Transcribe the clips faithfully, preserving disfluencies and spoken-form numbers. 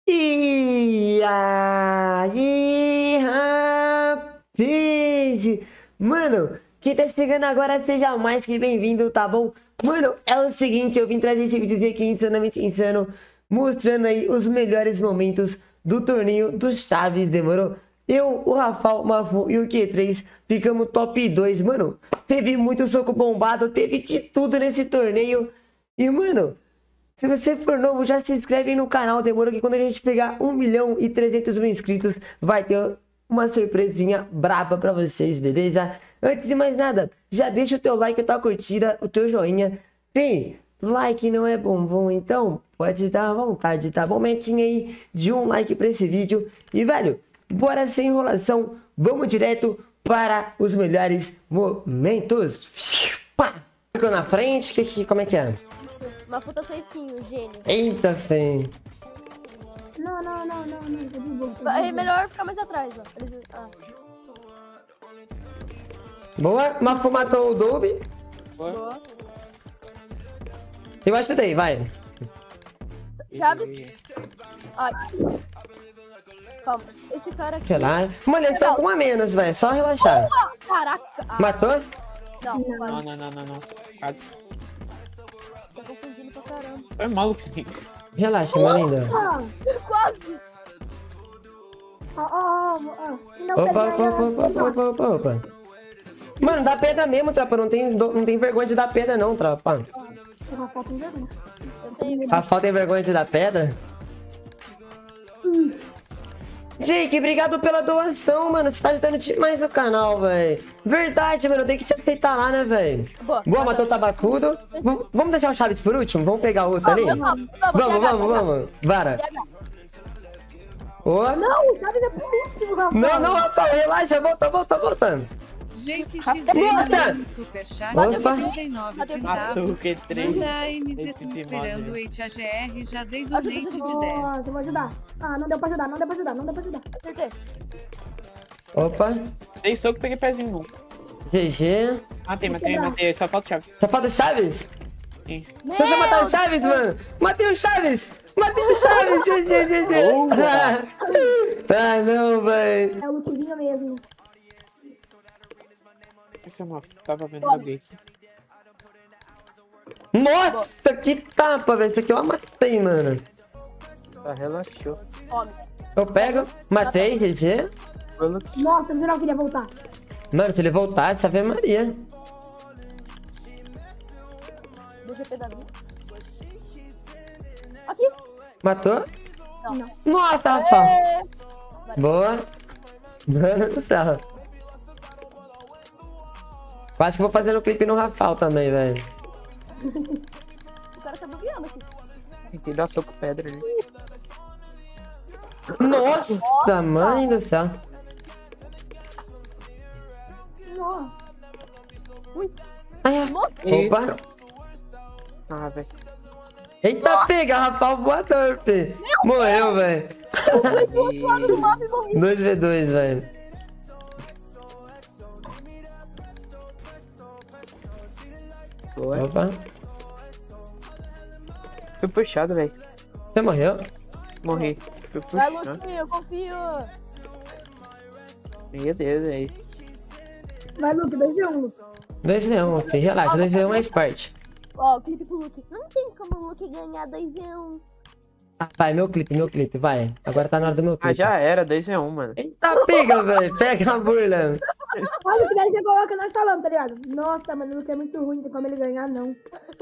E aí, rapaz? Mano, quem tá chegando agora, seja mais que bem-vindo, tá bom? Mano, é o seguinte, eu vim trazer esse videozinho aqui insanamente insano, mostrando aí os melhores momentos do torneio dos Chaves, demorou? Eu, o Rafael, o Mafu e o Q três ficamos top dois, mano. Teve muito soco bombado, teve de tudo nesse torneio. E, mano, se você for novo, já se inscreve aí no canal. Demorou que quando a gente pegar um milhão e trezentos mil inscritos, vai ter uma surpresinha braba pra vocês, beleza? Antes de mais nada, já deixa o teu like, a tua curtida, o teu joinha. Bem, like não é bombom, então pode dar à vontade, tá bom? Metinha aí de um like pra esse vídeo. E, velho, bora sem enrolação, vamos direto para os melhores momentos. Pá! Ficou na frente, que, que, como é que é? Uma puta sua skin, gênio. Eita, fé. Não, não, não, não, não, tô de boa, tô de É boa. melhor ficar mais atrás, ó. Eles... Ah. Boa, Mafu matou o Dolby. Boa. Eu ajudei, vai. Chaves. Ai. Calma. Esse cara aqui... Relaxa. Mano, ele tá com um a menos, velho. Só relaxar. Ah, caraca. Ah, Matou? não, Não, não. não, não, não, não. Quase. Tô confundindo pra caramba. Foi maluco sim. Relaxa, minha linda. Ah, Quase. ó, ó, ó, ó. Não Opa, peguei opa, ainda, opa, opa, opa, opa, opa. Mano, dá pedra mesmo, tropa. Não tem, não tem vergonha de dar pedra, não, tropa. O Rafael tem vergonha. Eu tenho... Rafael tem vergonha de dar pedra? Jake, obrigado pela doação, mano. Você tá ajudando demais no canal, velho. Verdade, mano. Eu tenho que te aceitar lá, né, velho? Boa. Boa, matou o tabacudo. V vamos deixar o Chaves por último? Vamos pegar outro ali? Vamos, vamos, Vamos, vamos, vamos. Vara. Ô. Não, o Chaves é por último, Rafael. Não, não, Rafael, relaxa. Volta, volta, volta. Jake X Volta! D no superchat Opa! de setenta e nove Matei o Matou o centavos. Q três. Manda a M Z Esse Tunes time, esperando olha. o H G R, já dei Ajuda, donate ajuda. de Nossa, dez. eu vou ajudar. Ah, não deu pra ajudar, não deu pra ajudar, não deu pra ajudar. Acertei. Opa. Dei soco e peguei pezinho no. G G. Matei, matei, matei. Só falta o Chaves. Só falta o Chaves? Sim. Deixa eu matar o Chaves, mano. Matei o Chaves. Matei o Chaves. G G, G G. Ah, não, velho. É o lookzinho mesmo. Deixa eu mostrar. Tava vendo alguém aqui. Nossa, que tapa, velho. Isso aqui eu amassei, mano. Tá, relaxou. Tome. Eu pego. Matei, G G. Foi louco. Nossa, no geral queria voltar. Mano, se ele voltar, Ave Maria. Deixa eu pegar ali. Aqui. Matou? Não. Nossa, Rafa. É... Boa. Mano do céu. Quase que vou fazer o clipe no Rafael também, velho. O cara tá bugueando aqui. Tentei dar soco pedra ali. Nossa, mãe do céu. Nossa. Ai, a- Opa. Ah, velho. Eita, pega, Rafael voador, fi. Morreu, velho. Do outro lado do mapa e morri. dois v dois, velho. Foi. Opa. Fui puxado, velho. Você morreu? Morri. Fui Vai, puxado. Luquinho, eu confio. Meu Deus, velho. Vai, Luke, dois e um, Luke. dois v um, fi. Relaxa, dois v um é esporte. Ó, clipe pro Luke. Não tem como o Luke ganhar dois em um. Ah, vai, meu clipe, meu clipe, vai. Agora tá na hora do meu Ah, clipe. já era. dois a um, mano. Eita, pega, velho. Pega a burla. Olha o que daí você coloca, nós falamos, tá ligado? Nossa, mano, o Luke é muito ruim, não tem como ele ganhar, não.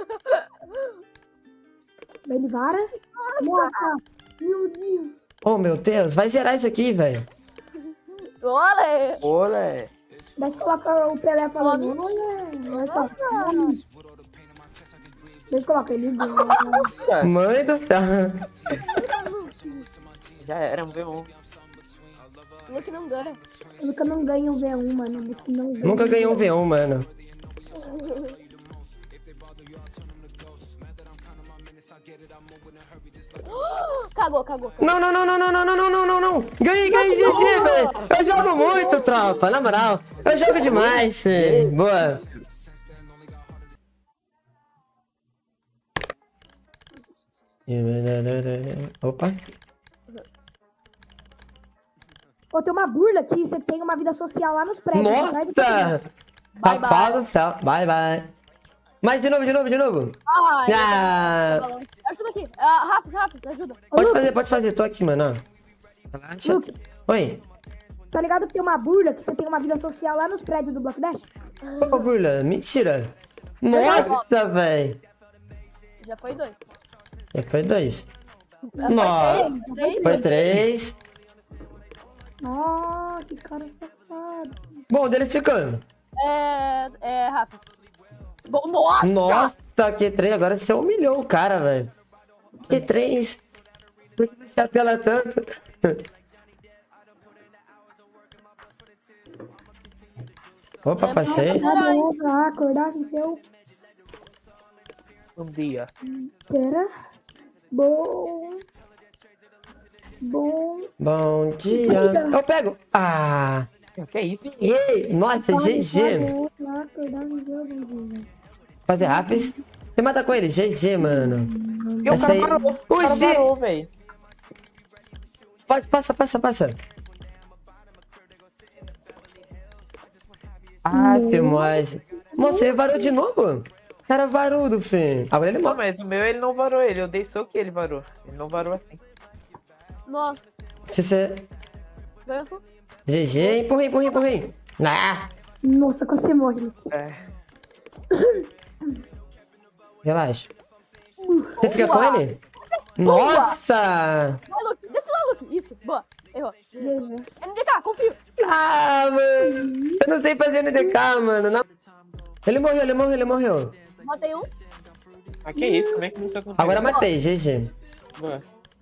Ele vara. Nossa, meu Deus. Oh, meu Deus. Vai zerar isso aqui, velho. Olha! Olé. Daí você coloca o Pelé falando, olha, nós falamos. Daí você coloca ele. Nossa. Mãe do céu. Já era, um v um. O Luke não ganha. O Luke não ganha um V um, mano. O Luke não ganha. Nunca ganhei um v um, mano. Cagou, cagou. Não, não, não, não, não, não, não, não, não, não, não. Ganhei, ganhei, G G, velho. Eu jogo muito, tropa, na moral. Eu jogo demais, filho. Boa. Opa. Ou tem uma burla que você tem uma vida social lá nos prédios. Nossa! Bye, Rapaz bye. do céu. Bye, bye. Mas de novo, de novo, de novo. Ai, Ah, ajuda aqui. Ah, rápido, rápido, ajuda. pode fazer, pode fazer. Tô aqui, mano. ó. Relaxa. Luke, Oi. tá ligado que tem uma burla que você tem uma vida social lá nos prédios do Block Dash? Ô, Burla, mentira. Nossa, velho. Já foi dois. Já foi dois. Já Nossa. foi três. Foi três. Nossa, que cara safado. Bom, o deles ficando. É, é, rápido. Bom, nossa! Nossa, Q três. Agora você humilhou o cara, velho. Q três. Por que você apela tanto? Opa, passei. Beleza, acordar sem seu. Um dia. Espera. Bom. Bom. Bom dia. Eu pego. Ah. Que é isso? Ei, nossa, G G. Acordar sem seu. Bom dia. Fazer rápido. Você mata com ele. G G, mano. E o Essa cara aí- parou. O O cara G- parou, velho. Pode, passa, passa, passa. Ah, mas... Nossa, ele varou de novo? Cara varudo, filho. Agora ele Não, morre. mas o meu ele não varou ele. Eu dei soco e ele varou. Ele não varou assim. Nossa. Se você... Ganhou. G G, empurrei, empurrei, empurrei. Ah, Nossa, quase você morre. É. relaxa. Você fica com ele? Nossa! Vai, Luke. Desce lá, Luke. Isso, boa. Errou. G G. N D K, confio. Ah, mano. Eu não sei fazer N D K, mano. Não. Ele morreu, ele morreu, ele morreu. Matei um. Ah, que isso? Como é que isso aconteceu? Agora matei, G G. Boa.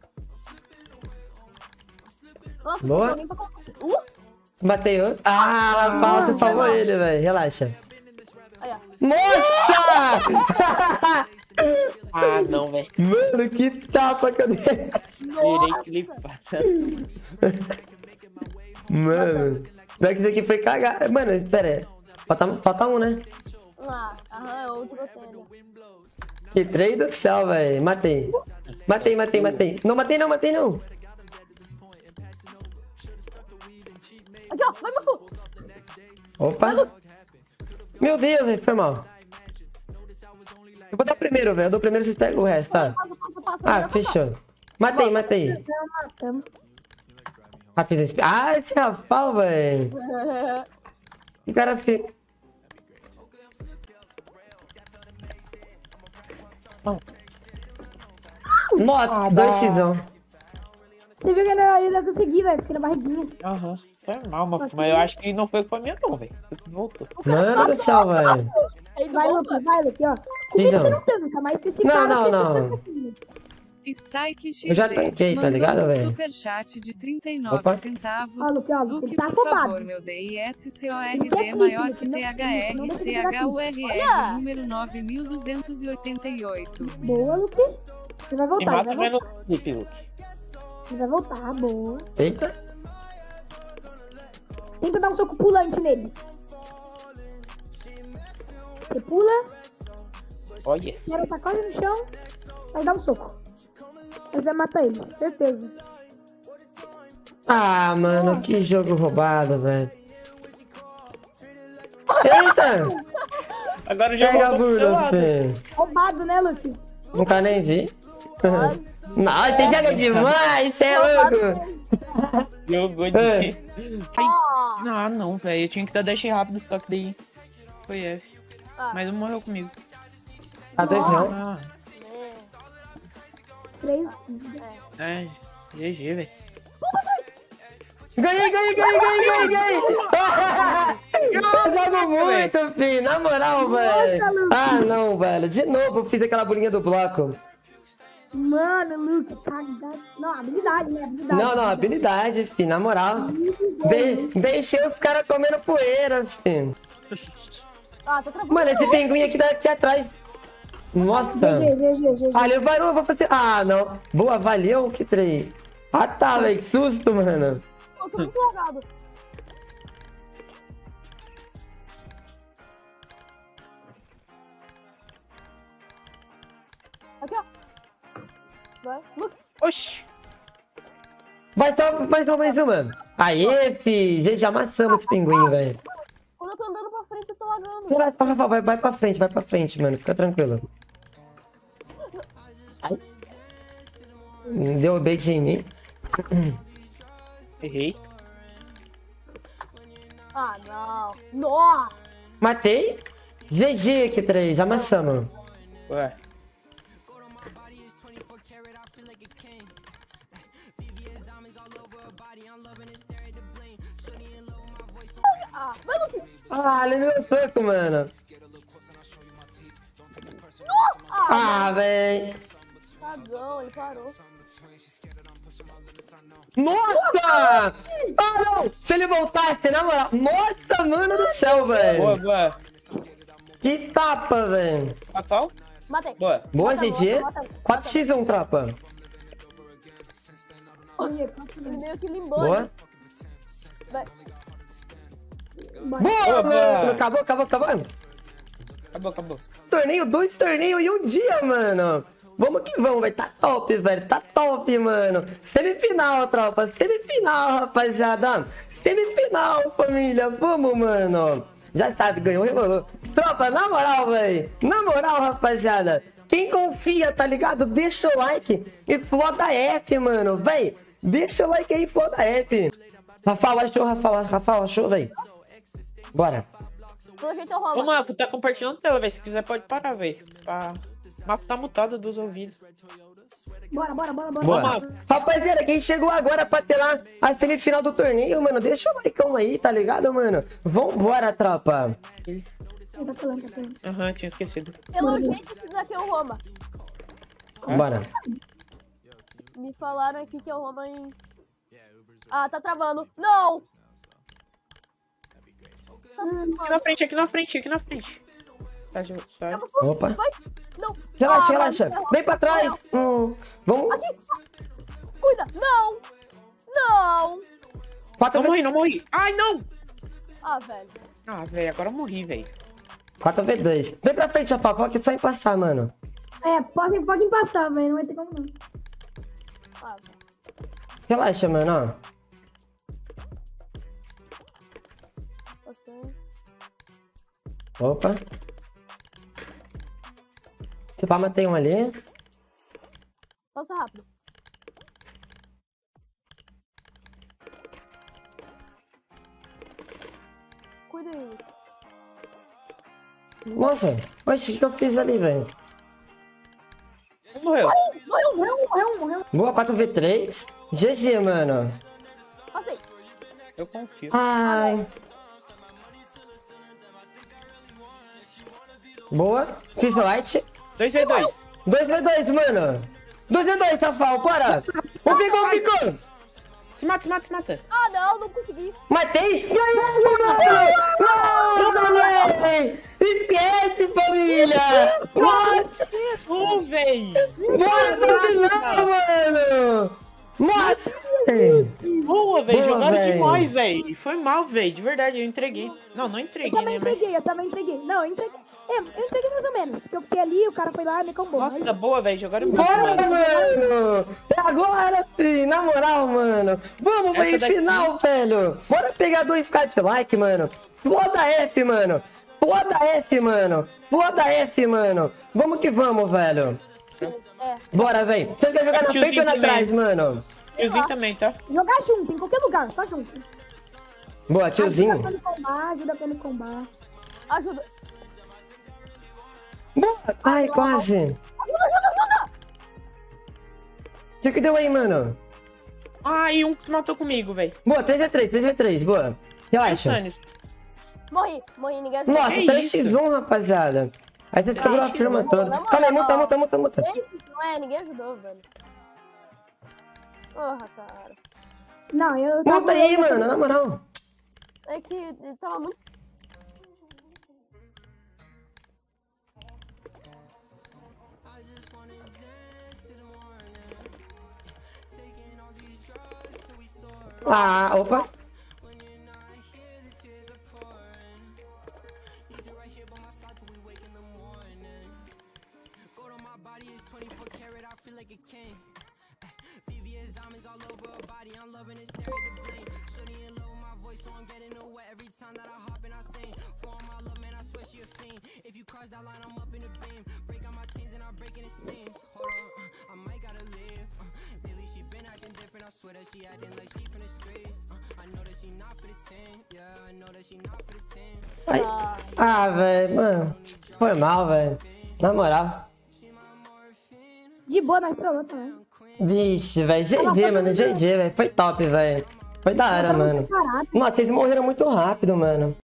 Nossa, Boa. tem alguém pra comprar. Uh, Matei outro. Ah, falta, você salvou ele, velho. Relaxa. aí, ó. Nossa! Ah, não, velho. Mano, que tapa que eu dei. Tirei clipar. Mano, pior que isso aqui foi cagar. Mano, pera aí. Falta, falta um, né? Ah, aham, é outro botão. Que três do céu, velho. Matei. Matei, matei, matei. Não, matei não, matei não. Aqui, ó. Vai, Mafu. Opa. Meu Deus, velho, foi mal. Eu vou dar o primeiro, velho. Eu dou o primeiro, vocês pegam o resto, tá? Passa, passa, passa. Ah, vai, fechou. Matei, matei. Já matamos. Rápido. Ah, esse Rafael, velho. passa. Que cara feio. Nossa, dois x não. Você viu que eu não- eu não consegui, velho. Fiquei na barriguinha. Aham. Foi mal, mas, mas eu acho que não foi com a minha, não, velho. Voltou. Mano do céu, velho. Aí, Vai, volta. Luke, vai, Luke, ó. Comigo Visão. você não tanca, mas com esse Não, cara não, você não. tanca assim. Strike X D. Eu já tanquei, tá mandou ligado, um velho? Superchat de trinta e nove Opa. centavos. Ó, Luke, ó, Luke, Luke, ele tá por afobado. favor, meu D I S C O R Ele quer D clipe, maior Luke, que não T H clipe, R não deixa T ele dar H U R Olha. R número nove mil duzentos e oitenta e oito. Boa, Luke. Ele vai E voltar, mata ele vai menos voltar. clipe, Luke. Ele vai voltar, boa. Eita. Tenta dar um soco pulante nele. Você pula, Olha. quero tá quase no chão, vai dar um soco. Mas vai matar ele, certeza. Ah, mano, que jogo roubado, velho. Eita! Agora o jogo Pega a voltou pro seu burla, lado. filho. Roubado, né, Luke? Nunca nem vi. Nossa, você joga demais, você é louco. Jogou de... É. Ah, Ah, não, velho. Eu tinha que dar dash rápido, só que daí foi F. Ah. Mas não morreu comigo. Atenção. Ah, é. Três. é. G G, velho. Ganhei, ganhei, ganhei, ganhei, ganhei, ganhei. Eu jogo muito, filho. Na moral, velho. Ah, não, velho. De novo eu fiz aquela bolinha do bloco. Mano, Luke, cagado. Não, habilidade, né? Habilidade. Não, não, habilidade, filho. Na moral. De deixei os caras comendo poeira, filho. Ah, tô travando. Mano, esse pinguim aqui daqui atrás. Nossa. G G, G G, G G. Ali, o barulho, vou fazer. Ah, não. Boa, valeu, que trem. Ah, tá, velho. Que susto, mano. Eu tô muito lagado. Aqui, ó. Vai, Luke. Oxi. Mais uma, mais uma, mais uma. Aê, fi! Gente, já amassamos esse pinguim, velho. Quando eu tô andando pra frente, eu tô lagando. Relaxa, Rafa, vai, vai pra frente, vai pra frente, mano. Fica tranquilo. Ai. Deu bait em mim. Errei. Ah, não. Nossa. Matei. G G aqui, três. Amassamos. Ué. Ah, mano, que... Ah, ele meu soco, mano. Ah, Ah, véi. cagão, ele parou. Nossa! Ah, não! Se ele voltasse, na moral. Nossa, mano do céu, Boa, velho. boa. Que tapa, velho. Fatal? Matei. Boa. Boa, Mata, G G. mata, mata. quatro por um, tropa. Ele meio que limbou. Boa. né? Vai. Boa, Boa, mano. boa. Acabou, acabou, acabou. Acabou, acabou. Torneio, dois torneios em um dia, mano. Vamos que vamos, vai tá top, velho. Tá top, mano. Semifinal, tropa. Semifinal, rapaziada. Semifinal, família. Vamos, mano. Já sabe, ganhou, rebolou. Tropa, na moral, velho. Na moral, rapaziada. Quem confia, tá ligado? Deixa o like e floda F, mano. Véi, deixa o like aí e floda F. Rafael, achou, Rafael, Rafael, achou, velho. Bora. Pelo jeito eu Ô, roubo. Marco, tá compartilhando tela, velho. Se quiser, pode parar, velho. Pra... O Marco tá mutado dos ouvidos. Bora, bora, bora, bora. Bora. Vamos. Rapaziada, quem chegou agora pra ter lá a semifinal do torneio, mano, deixa o like aí, tá ligado, mano? Vambora, tropa. Tá falando, tá falando. Aham, tinha esquecido. Pelo jeito esse daqui é o Roma. Bora. Me falaram aqui que é o Roma em... Ah, tá travando. Não! Aqui na frente, aqui na frente, aqui na frente. Tá, já, sai. Opa. Vai. Não. Relaxa, Ah, relaxa. mano, Vem pra trás. Hum, vamos. Aqui. Cuida. Não. Não. quatro Não v morri, não morri. Ai, não! Ah, velho. Ah, velho, agora eu morri, velho. quatro v dois. Vem pra frente, Rafa, que é só em passar, mano. É, podem, podem passar, velho. Não vai ter como não. Ah, velho. Relaxa, mano, ó. Passou. Opa. Se pá, matei um ali. Passa rápido. Cuida aí. Nossa, oxe, o que eu fiz ali, velho? Morreu. Morreu, morreu, morreu, morreu. Boa, quatro v três. G G, mano. Passei. Eu confio. Ai. Boa. Fiz light. dois v dois. dois v dois, mano. dois v dois, Rafael, bora. Um ficou, um ficou. Se mata, se mata, se mata. Ah, não, não consegui. Matei! Não, esquece, família! Nossa! Ô, velho. Bora pro final, mano! Nossa! Boa, velho. Boa, Jogaram véi. demais, velho. Foi mal, velho. De verdade, eu entreguei. Não, não Eu entreguei, também né? Mas... entreguei, eu também entreguei. Não, eu entreguei. É, eu entreguei mais ou menos. Porque eu fiquei ali, o cara foi lá e me combou. Nossa, Mas- boa, velho. Jogaram muito, Bora, mano. mano! É agora, filho! Na moral, mano! Vamos, Essa velho, daqui- final, velho! Bora pegar dois k de like, mano! Floda F, mano! Floda F, mano! Floda F, mano! Vamos que vamos, velho! É. Bora, velho! Você quer jogar na Tiozinho frente ou na também. trás, mano? Tiozinho também, tá? Jogar junto, em qualquer lugar, só junto. Boa, Ajuda tiozinho! pra ele combar, ajuda pra ele combar. Ajuda. Boa! Ai, quase! Ajuda, ajuda, ajuda. O que que deu aí, mano? Ah, e um que matou comigo, velho. Boa, três v três, três v três, boa! Relaxa! Sanis. Morri, morri, ninguém ajudou. Nossa, Que três x isso? um, rapaziada! Aí você quebrou a x um, firma na toda. moral. Calma aí, muta, muta, muta, muta! Não é, ninguém ajudou, velho. Porra, cara. Não, eu tava... Muta aí, mano, na moral! É que ele tava muito... Ah, opa! Ai. Ah, velho, mano. Foi mal, velho. Na moral. De boa, nós trollamos também. Vixe, velho. G G, mano. G G, velho. Foi top, velho. Foi da hora, mano. Nossa, vocês morreram muito rápido, mano.